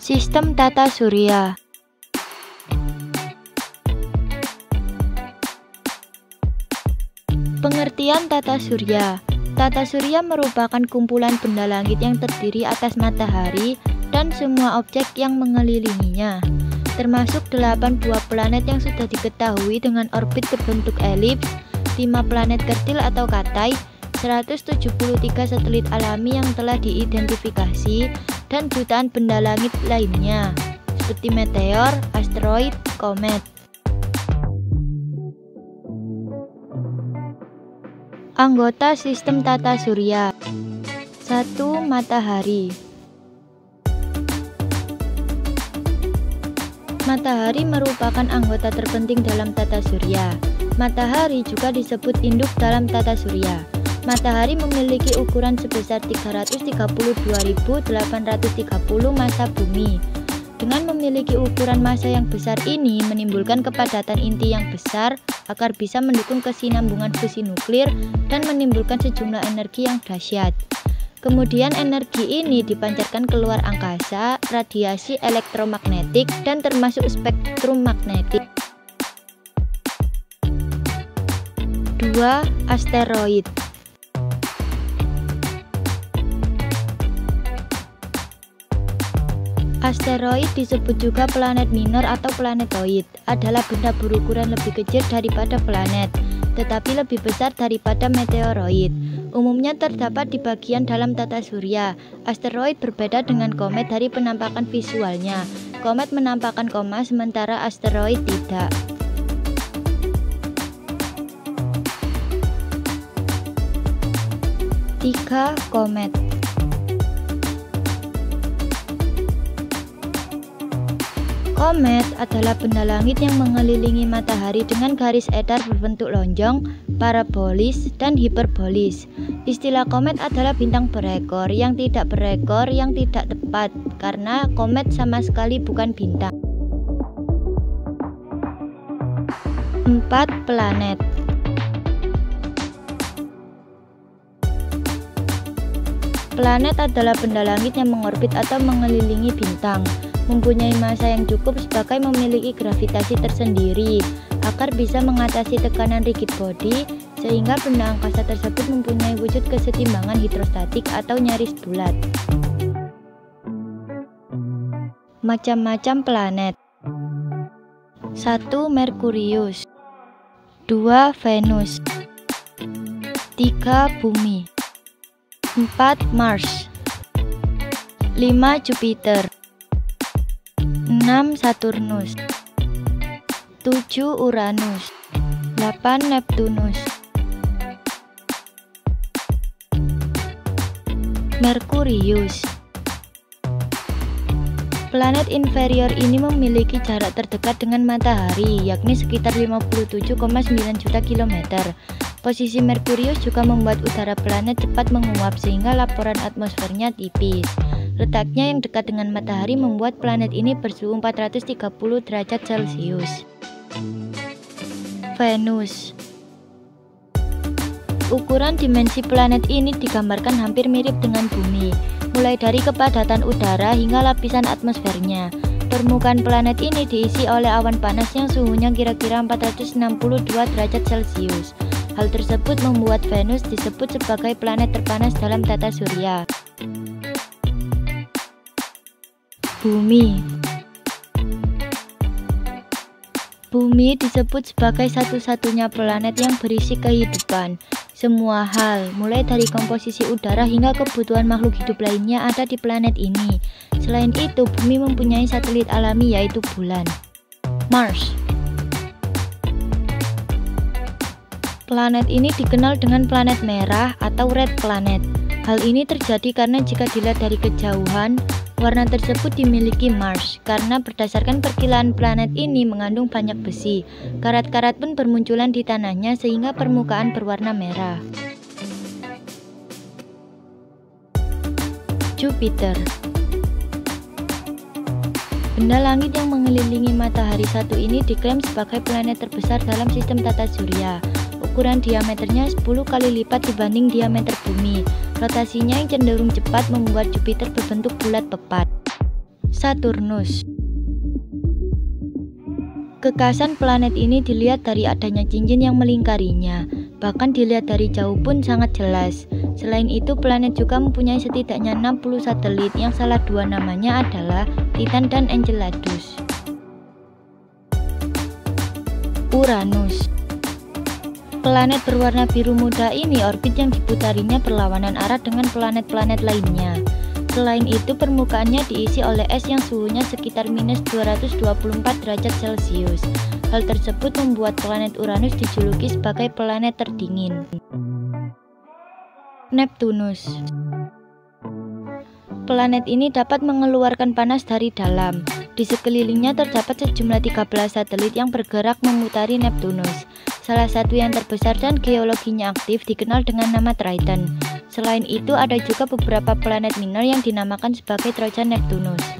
Sistem tata surya. Pengertian tata surya. Tata surya merupakan kumpulan benda langit yang terdiri atas matahari dan semua objek yang mengelilinginya, termasuk 8 buah planet yang sudah diketahui dengan orbit berbentuk elips, 5 planet kerdil atau katai, 173 satelit alami yang telah diidentifikasi, dan jutaan benda langit lainnya, seperti meteor, asteroid, komet. Anggota sistem tata surya. 1. Matahari. Matahari merupakan anggota terpenting dalam tata surya. Matahari juga disebut induk dalam tata surya. Matahari memiliki ukuran sebesar 332.830 massa bumi. Dengan memiliki ukuran massa yang besar ini menimbulkan kepadatan inti yang besar agar bisa mendukung kesinambungan fusi nuklir dan menimbulkan sejumlah energi yang dahsyat. Kemudian energi ini dipancarkan keluar angkasa, radiasi elektromagnetik, dan termasuk spektrum magnetik. 2. Asteroid. Asteroid disebut juga planet minor atau planetoid, adalah benda berukuran lebih kecil daripada planet, tetapi lebih besar daripada meteoroid. Umumnya terdapat di bagian dalam tata surya. Asteroid berbeda dengan komet dari penampakan visualnya. Komet menampakkan koma sementara asteroid tidak. 3. Komet. Komet adalah benda langit yang mengelilingi matahari dengan garis edar berbentuk lonjong, parabolis, dan hiperbolis. Istilah komet adalah bintang berekor, yang tidak tepat, karena komet sama sekali bukan bintang. 4. Planet. Planet adalah benda langit yang mengorbit atau mengelilingi bintang, mempunyai massa yang cukup sebagai memiliki gravitasi tersendiri agar bisa mengatasi tekanan rigid body, sehingga benda angkasa tersebut mempunyai wujud kesetimbangan hidrostatik atau nyaris bulat. Macam-macam planet. 1. Merkurius. 2. Venus. 3. Bumi. 4. Mars. 5. Jupiter. 6. Saturnus. 7. Uranus. 8. Neptunus. Merkurius. Planet inferior ini memiliki jarak terdekat dengan matahari, yakni sekitar 57,9 juta kilometer. Posisi Merkurius juga membuat udara planet cepat menguap sehingga laporan atmosfernya tipis. Letaknya yang dekat dengan matahari membuat planet ini bersuhu 430 derajat Celcius. Venus. Ukuran dimensi planet ini digambarkan hampir mirip dengan bumi, mulai dari kepadatan udara hingga lapisan atmosfernya. Permukaan planet ini diisi oleh awan panas yang suhunya kira-kira 462 derajat Celcius. Hal tersebut membuat Venus disebut sebagai planet terpanas dalam tata surya. Bumi. Bumi disebut sebagai satu-satunya planet yang berisi kehidupan. Semua hal, mulai dari komposisi udara hingga kebutuhan makhluk hidup lainnya ada di planet ini. Selain itu, Bumi mempunyai satelit alami yaitu bulan. Mars. Planet ini dikenal dengan planet merah atau red planet. Hal ini terjadi karena jika dilihat dari kejauhan, warna tersebut dimiliki Mars. Karena berdasarkan perkiraan planet ini mengandung banyak besi, karat-karat pun bermunculan di tanahnya sehingga permukaan berwarna merah. Jupiter. Benda langit yang mengelilingi matahari satu ini diklaim sebagai planet terbesar dalam sistem tata surya. Ukuran diameternya 10 kali lipat dibanding diameter bumi. Rotasinya yang cenderung cepat membuat Jupiter berbentuk bulat pepat. Saturnus. Kekasan planet ini dilihat dari adanya cincin yang melingkarinya, bahkan dilihat dari jauh pun sangat jelas. Selain itu, planet juga mempunyai setidaknya 60 satelit yang salah dua namanya adalah Titan dan Enceladus. Uranus. Planet berwarna biru muda ini orbit yang diputarinya berlawanan arah dengan planet-planet lainnya. Selain itu, permukaannya diisi oleh es yang suhunya sekitar minus 224 derajat Celcius. Hal tersebut membuat planet Uranus dijuluki sebagai planet terdingin. Neptunus. Planet ini dapat mengeluarkan panas dari dalam. Di sekelilingnya terdapat sejumlah 13 satelit yang bergerak memutari Neptunus. Salah satu yang terbesar dan geologinya aktif dikenal dengan nama Triton. Selain itu, ada juga beberapa planet minor yang dinamakan sebagai Trojan Neptunus.